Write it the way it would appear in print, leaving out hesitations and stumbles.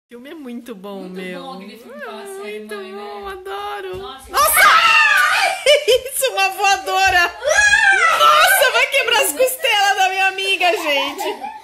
O filme é muito bom, meu. Bom aquele filme que fala série, Muito mãe, bom, né? adoro. Nossa! Isso, uma voadora. Nossa, vai quebrar as costelas da minha amiga, gente.